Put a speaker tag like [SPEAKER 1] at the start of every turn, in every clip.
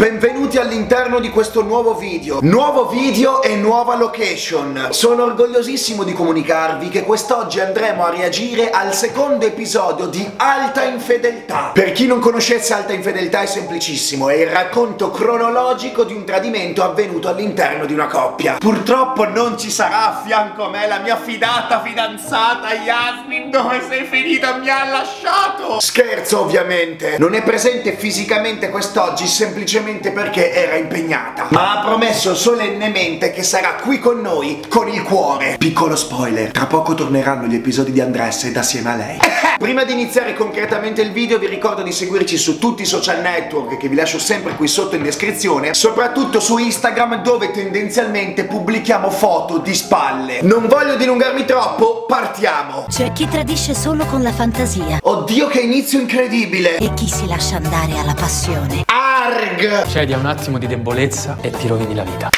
[SPEAKER 1] Benvenuti all'interno di questo nuovo video. Nuovo video e nuova location. Sono orgogliosissimo di comunicarvi che quest'oggi andremo a reagire al secondo episodio di Alta Infedeltà. Per chi non conoscesse Alta Infedeltà è semplicissimo, è il racconto cronologico di un tradimento avvenuto all'interno di una coppia. Purtroppo non ci sarà a fianco a me la mia fidata fidanzata Yasmin. Dove sei finita? Mi ha lasciato! Scherzo, ovviamente. Non è presente fisicamente quest'oggi semplicemente perché era impegnata, ma ha promesso solennemente che sarà qui con noi con il cuore. Piccolo spoiler, tra poco torneranno gli episodi di Andressed assieme a lei. Prima di iniziare concretamente il video vi ricordo di seguirci su tutti i social network che vi lascio sempre qui sotto in descrizione, soprattutto su Instagram dove tendenzialmente pubblichiamo foto di spalle. Non voglio dilungarmi troppo, partiamo!
[SPEAKER 2] C'è chi tradisce solo con la fantasia.
[SPEAKER 1] Oddio che inizio incredibile!
[SPEAKER 2] E chi si lascia andare alla passione.
[SPEAKER 1] Arg!
[SPEAKER 3] Cedi a un attimo di debolezza e ti rovini la vita.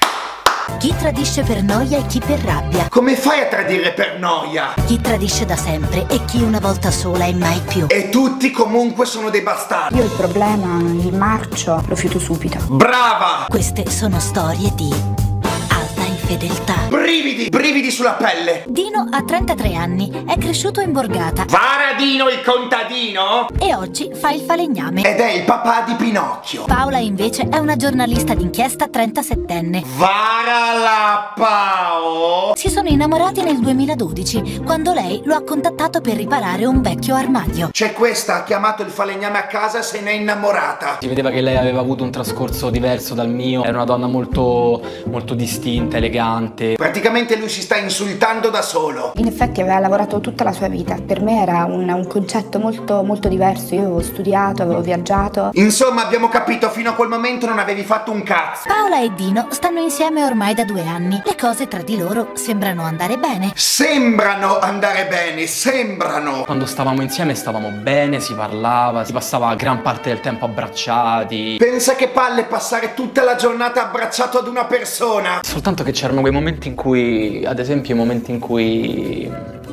[SPEAKER 2] Chi tradisce per noia e chi per rabbia.
[SPEAKER 1] Come fai a tradire per noia?
[SPEAKER 2] Chi tradisce da sempre e chi una volta sola e mai più.
[SPEAKER 1] E tutti comunque sono dei bastardi.
[SPEAKER 4] Io il problema, il marcio, lo fiuto subito.
[SPEAKER 1] Brava!
[SPEAKER 2] Queste sono storie di alta infedeltà.
[SPEAKER 1] Brividi! Brividi sulla pelle!
[SPEAKER 2] Dino ha 33 anni, è cresciuto in borgata
[SPEAKER 1] Varadino il contadino?
[SPEAKER 2] e oggi fa il falegname.
[SPEAKER 1] Ed è il papà di Pinocchio.
[SPEAKER 2] Paola invece è una giornalista d'inchiesta 37enne.
[SPEAKER 1] Vara la Pao!
[SPEAKER 2] Si sono innamorati nel 2012, quando lei lo ha contattato per riparare un vecchio armadio.
[SPEAKER 1] C'è questa, ha chiamato il falegname a casa e se n'è innamorata.
[SPEAKER 3] Si vedeva che lei aveva avuto un trascorso diverso dal mio. Era una donna molto distinta, elegante.
[SPEAKER 1] Praticamente lui si sta insultando da solo.
[SPEAKER 4] In effetti aveva lavorato tutta la sua vita. Per me era un concetto molto diverso. Io avevo studiato, avevo viaggiato.
[SPEAKER 1] Insomma, abbiamo capito, fino a quel momento non avevi fatto un cazzo.
[SPEAKER 2] Paola e Dino stanno insieme ormai da 2 anni. Le cose tra di loro sembrano andare bene.
[SPEAKER 1] Sembrano andare bene, sembrano.
[SPEAKER 3] Quando stavamo insieme stavamo bene, si parlava, si passava gran parte del tempo abbracciati.
[SPEAKER 1] Pensa che palle passare tutta la giornata abbracciato ad una persona.
[SPEAKER 3] Soltanto che c'erano quei momenti in cui, ad esempio i momenti in cui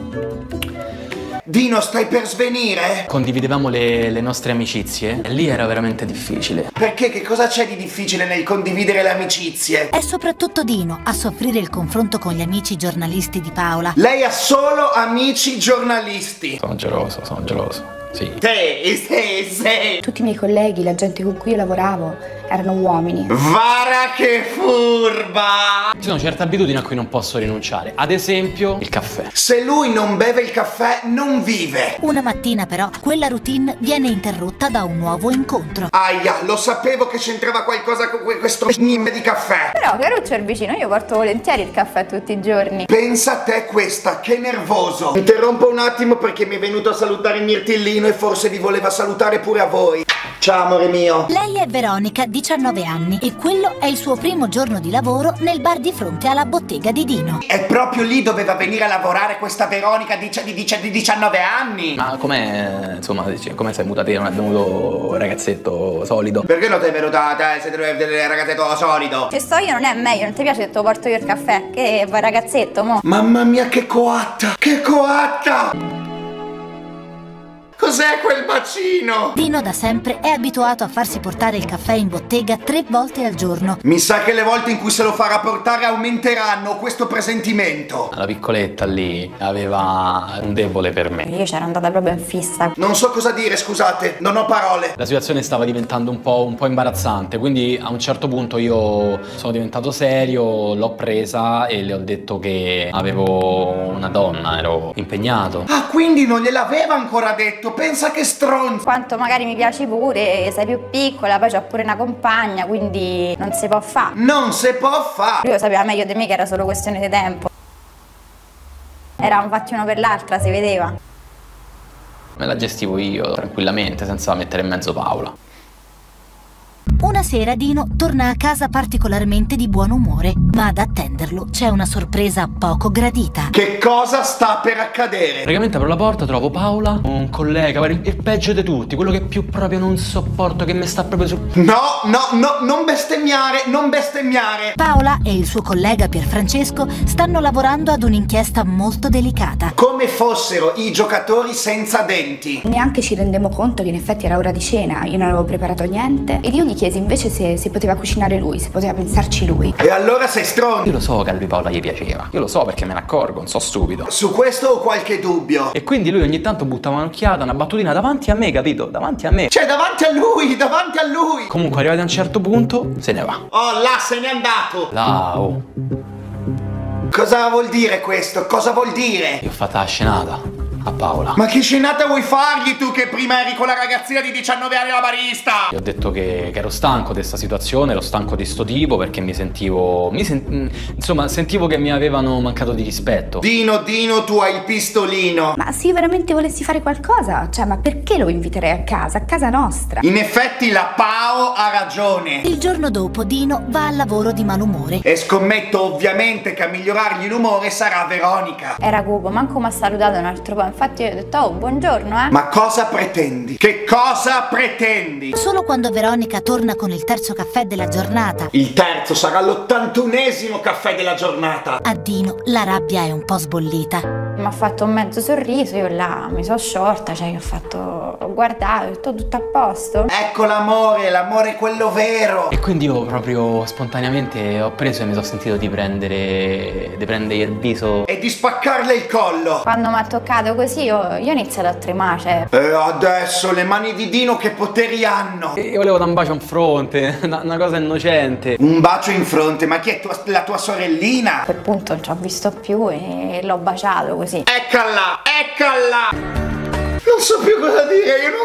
[SPEAKER 1] Dino, stai per svenire?
[SPEAKER 3] condividevamo le nostre amicizie. E lì era veramente difficile.
[SPEAKER 1] Perché? Che cosa c'è di difficile nel condividere le amicizie?
[SPEAKER 2] È soprattutto Dino a soffrire il confronto con gli amici giornalisti di Paola.
[SPEAKER 1] Lei ha solo amici giornalisti.
[SPEAKER 3] Sono geloso, sì.
[SPEAKER 1] Sì.
[SPEAKER 4] Tutti i miei colleghi, la gente con cui io lavoravo, erano uomini.
[SPEAKER 1] Vara che furba!
[SPEAKER 3] Ci sono certe abitudini a cui non posso rinunciare. Ad esempio, il caffè.
[SPEAKER 1] Se lui non beve il caffè, non vive.
[SPEAKER 2] Una mattina però quella routine viene interrotta da un nuovo incontro.
[SPEAKER 1] Aia, lo sapevo che c'entrava qualcosa con questo nimme di caffè.
[SPEAKER 5] Però Caruccio è il vicino, io porto volentieri il caffè tutti i giorni.
[SPEAKER 1] Pensa a te questa, che nervoso. Interrompo un attimo perché mi è venuto a salutare il mirtillino e forse vi voleva salutare pure a voi. Ciao amore mio.
[SPEAKER 2] Lei è Veronica, 19 anni, e quello è il suo primo giorno di lavoro nel bar di fronte alla bottega di Dino.
[SPEAKER 1] E proprio lì doveva venire a lavorare questa Veronica di 19 anni.
[SPEAKER 3] Ma com'è, insomma, come sei venuta te? Non è venuto ragazzetto solido?
[SPEAKER 1] Perché non sei venuta te? Siete due ragazzetto solido.
[SPEAKER 5] Se sto io non è meglio, non ti piace che te lo porto io il caffè? Che vai ragazzetto, mo?
[SPEAKER 1] Mamma mia che coatta! Che coatta! Cos'è quel bacino?
[SPEAKER 2] Dino da sempre è abituato a farsi portare il caffè in bottega 3 volte al giorno.
[SPEAKER 1] Mi sa che le volte in cui se lo farà portare aumenteranno, questo presentimento.
[SPEAKER 3] La piccoletta lì aveva un debole per me.
[SPEAKER 5] Io c'ero andata proprio in fissa.
[SPEAKER 1] Non so cosa dire, scusate, non ho parole.
[SPEAKER 3] La situazione stava diventando un po' imbarazzante, quindi a un certo punto io sono diventato serio, l'ho presa e le ho detto che avevo una donna, ero impegnato.
[SPEAKER 1] Ah, quindi non gliel'aveva ancora detto? Pensa che stronzo.
[SPEAKER 5] Quanto magari mi piaci pure, sei più piccola, poi c'ho pure una compagna, quindi non si può fare.
[SPEAKER 1] Non si può fare.
[SPEAKER 5] Lui lo sapeva meglio di me che era solo questione di tempo. Era un fatti uno per l'altra, si vedeva.
[SPEAKER 3] Me la gestivo io tranquillamente, senza mettere in mezzo Paola.
[SPEAKER 2] Una sera Dino torna a casa particolarmente di buon umore. Ma ad attenderlo c'è una sorpresa poco gradita.
[SPEAKER 1] Che cosa sta per accadere?
[SPEAKER 3] Praticamente apro la porta, trovo Paola, un collega, guarda, il peggio di tutti, quello che più proprio non sopporto, che mi sta proprio su...
[SPEAKER 1] No, non bestemmiare, non bestemmiare.
[SPEAKER 2] Paola e il suo collega Pierfrancesco stanno lavorando ad un'inchiesta molto delicata.
[SPEAKER 1] Come fossero i giocatori senza denti.
[SPEAKER 4] Neanche ci rendemmo conto che in effetti era ora di cena, io non avevo preparato niente ed io gli chiesi invece se poteva cucinare lui, se poteva pensarci lui.
[SPEAKER 1] E allora sei stronzo.
[SPEAKER 3] Io lo so che a lui Paola gli piaceva, io lo so perché me ne accorgo, non so stupido.
[SPEAKER 1] Su questo ho qualche dubbio.
[SPEAKER 3] E quindi lui ogni tanto buttava un'occhiata, una battutina davanti a me, capito? Davanti a me.
[SPEAKER 1] Cioè davanti a lui, davanti a lui.
[SPEAKER 3] Comunque arrivati a un certo punto, se ne va.
[SPEAKER 1] Oh, là se n'è andato.
[SPEAKER 3] Là, oh.
[SPEAKER 1] Cosa vuol dire questo? Cosa vuol dire?
[SPEAKER 3] Io ho fatto la scenata a Paola.
[SPEAKER 1] Ma che scenata vuoi fargli tu che prima eri con la ragazzina di 19 anni alla barista?
[SPEAKER 3] Gli ho detto che ero stanco di questa situazione, ero stanco di sto tipo perché insomma, sentivo che mi avevano mancato di rispetto.
[SPEAKER 1] Dino, tu hai il pistolino.
[SPEAKER 4] Ma se io veramente volessi fare qualcosa, cioè ma perché lo inviterei a casa nostra?
[SPEAKER 1] In effetti la Pao ha ragione.
[SPEAKER 2] Il giorno dopo Dino va al lavoro di malumore.
[SPEAKER 1] E scommetto ovviamente che a migliorargli l'umore sarà Veronica.
[SPEAKER 5] Era cupo, manco mi ha salutato un altro po'. Infatti io ho detto, oh, buongiorno,
[SPEAKER 1] Ma cosa pretendi? Che cosa pretendi?
[SPEAKER 2] Solo quando Veronica torna con il terzo caffè della giornata,
[SPEAKER 1] Il terzo sarà l'81esimo caffè della giornata.
[SPEAKER 2] a Dino la rabbia è un po' sbollita.
[SPEAKER 5] Mi ha fatto un mezzo sorriso, io là mi sono sciolta, cioè ho guardato, ho detto tutto a posto.
[SPEAKER 1] Ecco l'amore quello vero.
[SPEAKER 3] E quindi io proprio spontaneamente ho preso e mi sono sentito di prendere il viso.
[SPEAKER 1] E di spaccarle il collo.
[SPEAKER 5] Quando mi ha toccato così io ho iniziato a tremare, cioè.
[SPEAKER 1] E adesso le mani di Dino che poteri hanno?
[SPEAKER 3] E io volevo dare un bacio in fronte, una cosa innocente.
[SPEAKER 1] Un bacio in fronte, ma chi è la tua sorellina?
[SPEAKER 5] A quel punto non ci ho visto più e l'ho baciato così.
[SPEAKER 1] Eccola! Non so più cosa dire, io non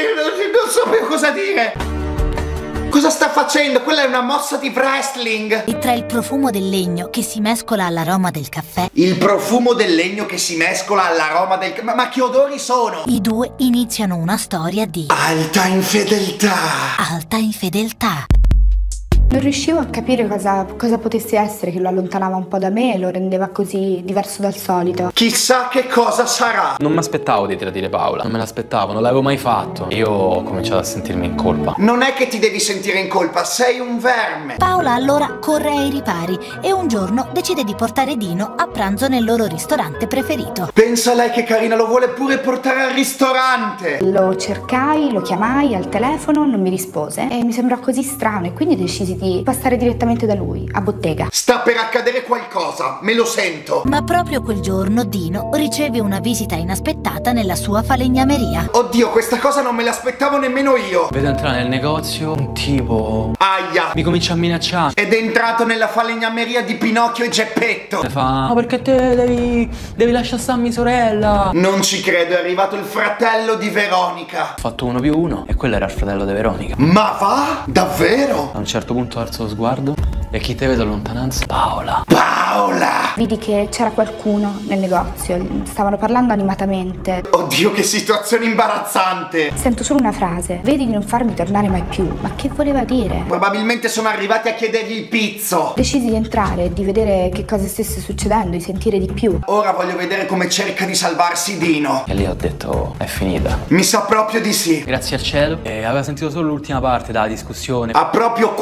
[SPEAKER 1] so più cosa dire. Cosa sta facendo? Quella è una mossa di wrestling.
[SPEAKER 2] E tra il profumo del legno che si mescola all'aroma del caffè,
[SPEAKER 1] Il profumo del legno che si mescola all'aroma del... Ma che odori sono?
[SPEAKER 2] i due iniziano una storia di
[SPEAKER 1] Alta infedeltà.
[SPEAKER 2] alta infedeltà.
[SPEAKER 4] Non riuscivo a capire cosa potesse essere che lo allontanava un po' da me e lo rendeva così diverso dal solito.
[SPEAKER 1] Chissà che cosa sarà.
[SPEAKER 3] Non mi aspettavo di tradire Paola, non me l'aspettavo, non l'avevo mai fatto. Io ho cominciato a sentirmi in colpa.
[SPEAKER 1] Non è che ti devi sentire in colpa, sei un verme.
[SPEAKER 2] Paola allora corre ai ripari e un giorno decide di portare Dino a pranzo nel loro ristorante preferito.
[SPEAKER 1] Pensa lei che carina, lo vuole pure portare al ristorante.
[SPEAKER 4] Lo cercai, lo chiamai al telefono, non mi rispose e mi sembrò così strano e quindi decisi di passare direttamente da lui, a bottega.
[SPEAKER 1] Sta per accadere qualcosa, me lo sento.
[SPEAKER 2] Ma proprio quel giorno Dino riceve una visita inaspettata nella sua falegnameria.
[SPEAKER 1] Oddio, questa cosa non me l'aspettavo nemmeno io.
[SPEAKER 3] Vedo entrare nel negozio un tipo...
[SPEAKER 1] Aia.
[SPEAKER 3] Mi comincia a minacciare.
[SPEAKER 1] Ed è entrato nella falegnameria di Pinocchio e Geppetto.
[SPEAKER 3] Mi fa... Ma perché te devi lasciare stare mia sorella?
[SPEAKER 1] Non ci credo, è arrivato il fratello di Veronica.
[SPEAKER 3] Ho fatto 1 più 1 e quello era il fratello di Veronica.
[SPEAKER 1] Ma va? Davvero?
[SPEAKER 3] A un certo punto alzo lo sguardo e chi te vedo a lontananza? Paola.
[SPEAKER 1] Paola!
[SPEAKER 4] Vidi che c'era qualcuno nel negozio, stavano parlando animatamente.
[SPEAKER 1] Oddio, che situazione imbarazzante.
[SPEAKER 4] Sento solo una frase, vedi di non farmi tornare mai più. Ma che voleva dire?
[SPEAKER 1] Probabilmente sono arrivati a chiedergli il pizzo.
[SPEAKER 4] Decisi di entrare e di vedere che cosa stesse succedendo, di sentire di più.
[SPEAKER 1] Ora voglio vedere come cerca di salvarsi Dino.
[SPEAKER 3] E lì ho detto, è finita.
[SPEAKER 1] Mi sa proprio di sì.
[SPEAKER 3] Grazie al cielo. E aveva sentito solo l'ultima parte della discussione.
[SPEAKER 1] Ha proprio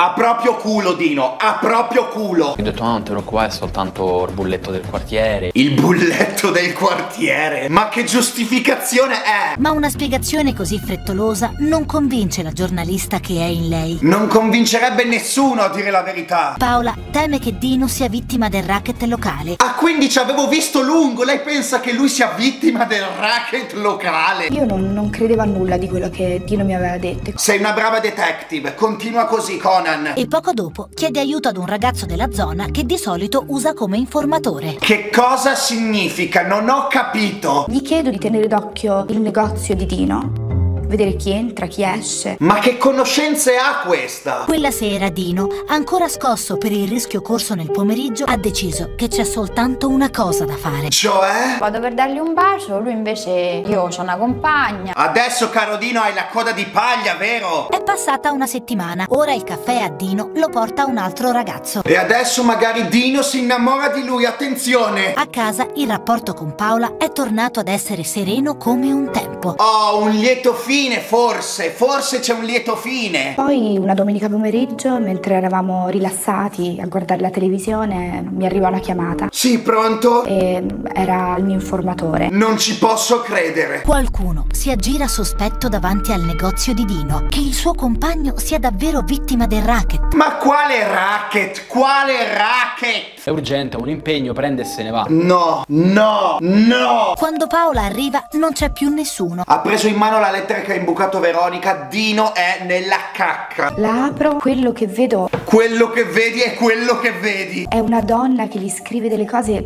[SPEAKER 1] culo Dino, ha proprio culo.
[SPEAKER 3] Ho detto, no, non ti preoccupare, è soltanto il bulletto del quartiere.
[SPEAKER 1] Il bulletto del quartiere? Ma che giustificazione è?
[SPEAKER 2] Ma una spiegazione così frettolosa non convince la giornalista che è in lei.
[SPEAKER 1] Non convincerebbe nessuno a dire la verità.
[SPEAKER 2] Paola teme che Dino sia vittima del racket locale.
[SPEAKER 1] Ah, quindi ci avevo visto lungo. Lei pensa che lui sia vittima del racket locale?
[SPEAKER 4] Io non credevo a nulla di quello che Dino mi aveva detto.
[SPEAKER 1] Sei una brava detective. Continua così, Conan.
[SPEAKER 2] E poco dopo chiede aiuto ad un ragazzo della zona che di solito usa come informatore.
[SPEAKER 1] Che cosa significa? Non ho capito.
[SPEAKER 4] Gli chiedo di tenere d'occhio il negozio di Dino vedere chi entra, chi esce.
[SPEAKER 1] Ma che conoscenze ha questa?
[SPEAKER 2] Quella sera Dino, ancora scosso per il rischio corso nel pomeriggio, ha deciso che c'è soltanto una cosa da fare.
[SPEAKER 1] Cioè?
[SPEAKER 5] Vado per dargli un bacio, lui invece, io ho una compagna.
[SPEAKER 1] Adesso, caro Dino, hai la coda di paglia, vero?
[SPEAKER 2] È passata una settimana, ora il caffè a Dino lo porta un altro ragazzo.
[SPEAKER 1] E adesso magari Dino si innamora di lui, attenzione!
[SPEAKER 2] A casa il rapporto con Paola è tornato ad essere sereno come un tempo.
[SPEAKER 1] Oh, un lieto fine, forse c'è un lieto fine.
[SPEAKER 4] Poi una domenica pomeriggio, mentre eravamo rilassati a guardare la televisione, mi arriva una chiamata
[SPEAKER 1] Sì, pronto?
[SPEAKER 4] e era il mio informatore.
[SPEAKER 1] Non ci posso credere.
[SPEAKER 2] Qualcuno si aggira sospetto davanti al negozio di Dino che il suo compagno sia davvero vittima del racket.
[SPEAKER 1] Ma quale racket? Quale racket?
[SPEAKER 3] È urgente, ha un impegno, prende e se ne va.
[SPEAKER 1] No, no, no!
[SPEAKER 2] Quando Paola arriva non c'è più nessuno.
[SPEAKER 1] Ha preso in mano la lettera che ha imbucato Veronica. Dino è nella cacca.
[SPEAKER 4] La apro, quello che vedo
[SPEAKER 1] Quello che vedi è quello che vedi.
[SPEAKER 4] è una donna che gli scrive delle cose.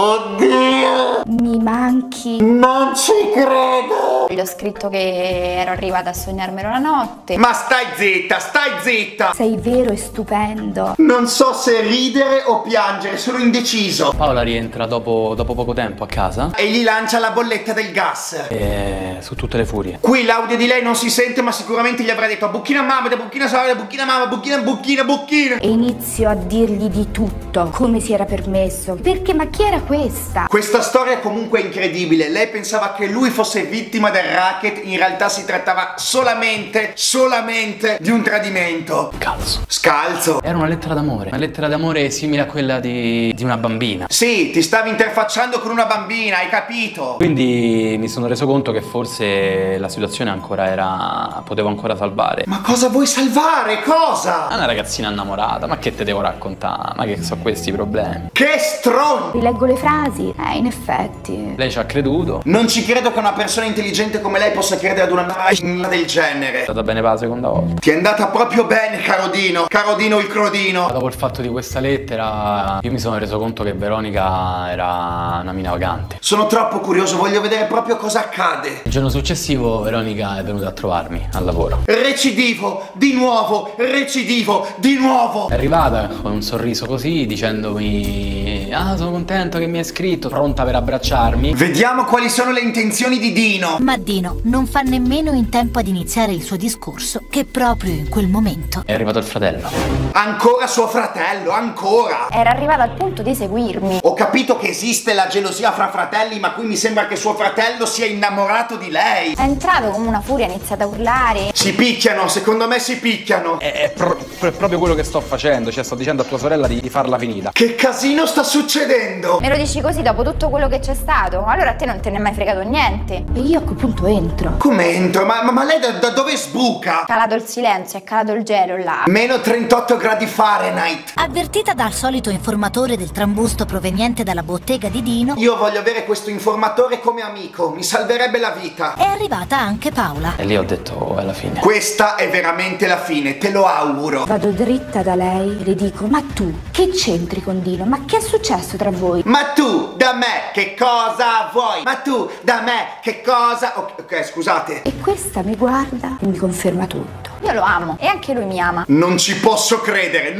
[SPEAKER 1] Oddio!
[SPEAKER 4] Mi manchi.
[SPEAKER 1] Non ci credo!
[SPEAKER 5] Gli ho scritto che ero arrivata a sognarmelo la notte.
[SPEAKER 1] Ma stai zitta, stai zitta!
[SPEAKER 4] Sei vero e stupendo.
[SPEAKER 1] Non so se ridere o piangere, sono indeciso.
[SPEAKER 3] Paola rientra dopo poco tempo a casa
[SPEAKER 1] E gli lancia la bolletta del gas.
[SPEAKER 3] e su tutte le furie.
[SPEAKER 1] Qui l'audio di lei non si sente, ma sicuramente gli avrà detto bucchina mamma, bucchina sorella, bucchina mamma, bucchina.
[SPEAKER 4] E inizio a dirgli di tutto, come si era permesso. Perché, ma chi era questa?
[SPEAKER 1] Questa storia comunque è incredibile. Lei pensava che lui fosse vittima del racket, in realtà si trattava solamente di un tradimento.
[SPEAKER 3] Calzo.
[SPEAKER 1] Scalzo.
[SPEAKER 3] Era una lettera d'amore simile a quella di una bambina.
[SPEAKER 1] Sì, ti stavi interfacciando con una bambina, hai capito?
[SPEAKER 3] Quindi mi sono reso conto che forse la situazione potevo ancora salvare.
[SPEAKER 1] Ma cosa vuoi salvare? Cosa?
[SPEAKER 3] È una ragazzina innamorata, ma che te devo raccontare? Ma che so questi problemi?
[SPEAKER 1] Che stron!
[SPEAKER 4] Rileggo le frasi. In effetti.
[SPEAKER 3] Lei ci ha creduto, è
[SPEAKER 1] Non ci credo che una persona intelligente come lei possa credere ad una m***a del genere.
[SPEAKER 3] andata bene per la seconda volta.
[SPEAKER 1] Ti è andata proprio bene, caro Dino il crodino.
[SPEAKER 3] Dopo il fatto di questa lettera, io mi sono reso conto che Veronica era una mina vagante.
[SPEAKER 1] Sono troppo curioso, voglio vedere proprio cosa accade.
[SPEAKER 3] Il giorno successivo Veronica è venuta a trovarmi al lavoro.
[SPEAKER 1] Recidivo, di nuovo.
[SPEAKER 3] È arrivata con un sorriso così dicendomi: ah, sono contento che mi hai scritto, pronta per abbracciarmi.
[SPEAKER 1] Vediamo quali sono le intenzioni di Dino.
[SPEAKER 2] Ma Dino non fa nemmeno in tempo ad iniziare il suo discorso che proprio in quel momento
[SPEAKER 3] È arrivato il fratello.
[SPEAKER 1] Ancora suo fratello, ancora.
[SPEAKER 5] Era arrivata al punto di seguirmi.
[SPEAKER 1] Ho capito che esiste la gelosia fra fratelli, ma qui mi sembra che suo fratello sia innamorato di lei.
[SPEAKER 5] È entrato come una furia, ha iniziato a urlare.
[SPEAKER 1] Si picchiano, secondo me si picchiano.
[SPEAKER 3] È proprio quello che sto facendo, cioè sto dicendo a tua sorella di farla finita.
[SPEAKER 1] Che casino sta succedendo?
[SPEAKER 5] Me lo dici così dopo tutto quello che c'è stato? Allora a te non te ne è mai fregato niente.
[SPEAKER 4] E io a quel punto entro.
[SPEAKER 1] Come entro? Ma lei da dove sbuca?
[SPEAKER 5] Calato il silenzio, è calato il gelo là.
[SPEAKER 1] Meno 38 gradi Fahrenheit.
[SPEAKER 2] avvertita dal solito informatore del trambusto proveniente dalla bottega di Dino,
[SPEAKER 1] Io voglio avere questo informatore come amico, mi salverebbe la vita.
[SPEAKER 2] è arrivata anche Paola.
[SPEAKER 3] E lì ho detto: è la fine.
[SPEAKER 1] Questa è veramente la fine, te lo auguro.
[SPEAKER 4] Vado dritta da lei e le dico: ma tu che c'entri con Dino? Ma che è successo tra voi?
[SPEAKER 1] Ma tu da me che cosa vuoi? Ma tu da me che cosa... Ok, scusate.
[SPEAKER 4] E questa mi guarda e mi conferma tutto.
[SPEAKER 5] Io lo amo e anche lui mi ama.
[SPEAKER 1] Non ci posso credere,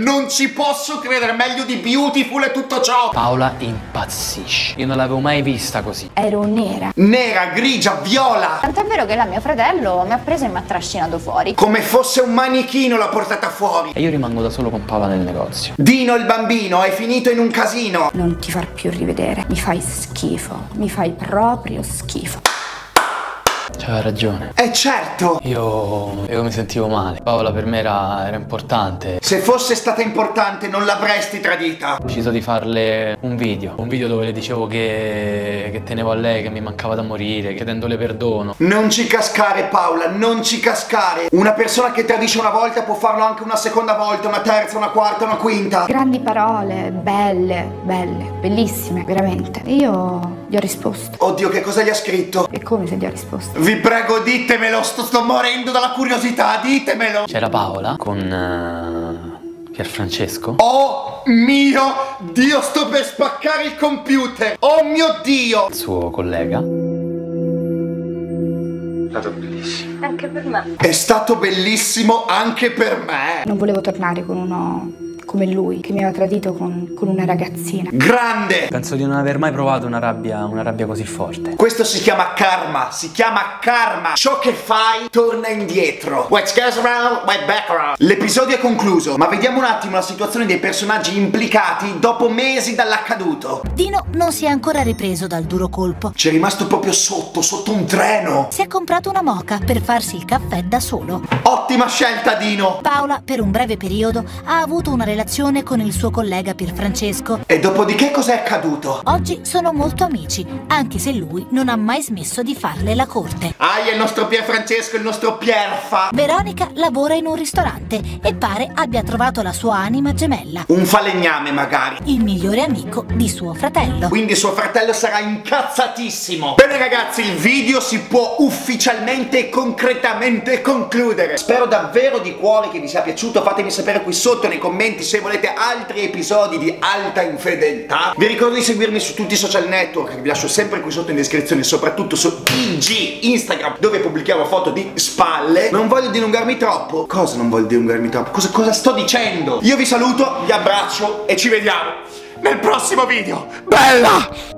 [SPEAKER 1] meglio di Beautiful e tutto ciò.
[SPEAKER 3] Paola impazzisce. Io non l'avevo mai vista così.
[SPEAKER 4] Ero nera.
[SPEAKER 1] Nera, grigia, viola.
[SPEAKER 5] Tant'è vero che là mio fratello mi ha preso e mi ha trascinato fuori.
[SPEAKER 1] Come fosse un manichino l'ha portata fuori.
[SPEAKER 3] E io rimango da solo con Paola nel negozio.
[SPEAKER 1] Dino il bambino è finito in un casino.
[SPEAKER 4] Non ti far più rivedere. Mi fai schifo. Mi fai proprio schifo.
[SPEAKER 3] C'aveva ragione.
[SPEAKER 1] Certo.
[SPEAKER 3] Io mi sentivo male. Paola per me era importante.
[SPEAKER 1] Se fosse stata importante non l'avresti tradita.
[SPEAKER 3] Ho deciso di farle un video dove le dicevo che tenevo a lei, che mi mancava da morire, chiedendole perdono.
[SPEAKER 1] Non ci cascare, Paola, non ci cascare. Una persona che tradisce una volta può farlo anche una seconda volta, una terza, una quarta, una quinta.
[SPEAKER 4] Grandi parole, belle, bellissime, veramente. E io gli ho risposto.
[SPEAKER 1] Oddio, che cosa gli ha scritto?
[SPEAKER 4] E come se gli ho risposto?
[SPEAKER 1] Vi prego, ditemelo, sto morendo dalla curiosità, ditemelo.
[SPEAKER 3] C'era Paola con Pierfrancesco.
[SPEAKER 1] Oh mio Dio, sto per spaccare il computer. Oh mio Dio.
[SPEAKER 3] Il suo collega.
[SPEAKER 6] stato bellissimo.
[SPEAKER 5] Anche per me.
[SPEAKER 1] È stato bellissimo anche per me.
[SPEAKER 4] Non volevo tornare con uno come lui, che mi aveva tradito con una ragazzina.
[SPEAKER 1] Grande!
[SPEAKER 3] Penso di non aver mai provato una rabbia così forte.
[SPEAKER 1] Questo si chiama karma, si chiama karma. Ciò che fai torna indietro. What goes around, what back around. L'episodio è concluso, ma vediamo un attimo la situazione dei personaggi implicati dopo mesi dall'accaduto.
[SPEAKER 2] Dino non si è ancora ripreso dal duro colpo.
[SPEAKER 1] C'è rimasto proprio sotto un treno.
[SPEAKER 2] Si è comprato una moka per farsi il caffè da solo.
[SPEAKER 1] Ottima scelta, Dino.
[SPEAKER 2] Paola, per un breve periodo, ha avuto una relazione con il suo collega Pierfrancesco.
[SPEAKER 1] E dopodiché cos'è accaduto?
[SPEAKER 2] Oggi sono molto amici, anche se lui non ha mai smesso di farle la corte.
[SPEAKER 1] È il nostro Pierfrancesco, il nostro Pierfa.
[SPEAKER 2] Veronica lavora in un ristorante e pare abbia trovato la sua anima gemella,
[SPEAKER 1] Un falegname magari.
[SPEAKER 2] il migliore amico di suo fratello.
[SPEAKER 1] Quindi suo fratello sarà incazzatissimo. Bene ragazzi, il video si può ufficialmente e concretamente concludere. Spero davvero di cuore che vi sia piaciuto. Fatemi sapere qui sotto nei commenti se volete altri episodi di Alta Infedeltà. Vi ricordo di seguirmi su tutti i social network, che vi lascio sempre qui sotto in descrizione, soprattutto su IG, Instagram, dove pubblichiamo foto di spalle. Non voglio dilungarmi troppo. Cosa non voglio dilungarmi troppo? Cosa sto dicendo? Io vi saluto, vi abbraccio e ci vediamo nel prossimo video. Bella!